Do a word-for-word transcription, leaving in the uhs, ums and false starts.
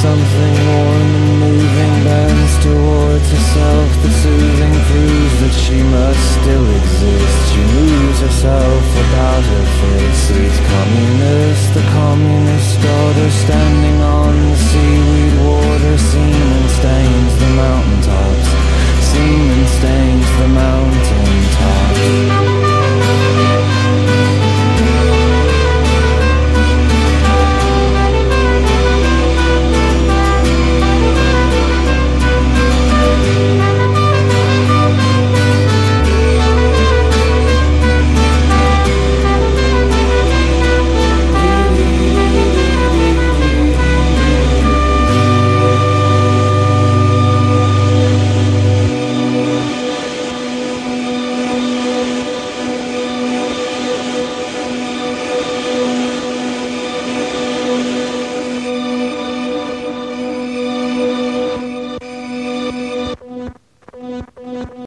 something warm and moving bends towards herself. The soothing proves that she must still exist. She moves herself about her face. Sweet communist, the communist daughter, standing on the seaweed water. Semen stains the mountaintops, semen stains the mountains.